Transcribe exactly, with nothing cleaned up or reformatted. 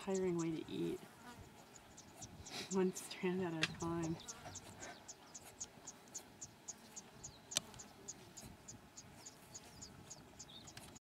tiring way to eat. One strand at a time.